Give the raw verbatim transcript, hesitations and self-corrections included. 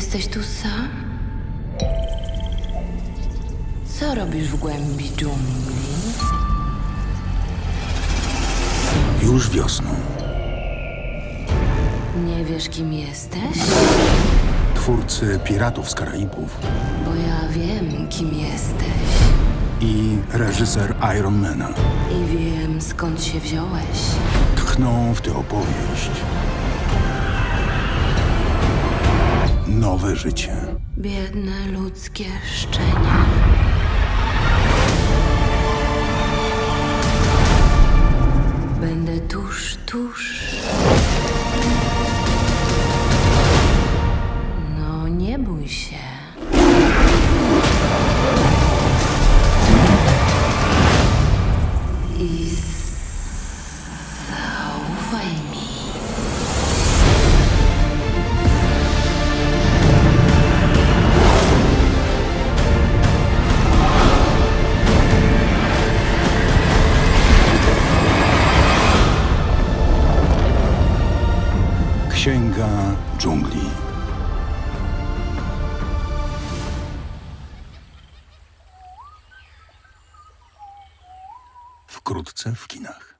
Jesteś tu sam? Co robisz w głębi dżungli? Już wiosną. Nie wiesz, kim jesteś? Twórcy Piratów z Karaibów Bo ja wiem, kim jesteś. i reżyser Ironmana I wiem, skąd się wziąłeś. tchną w tę opowieść nowe życie. Biedne ludzkie szczenie. Będę tuż, tuż. No, nie bój się. I zaufaj mi. Księga dżungli. Wkrótce w kinach.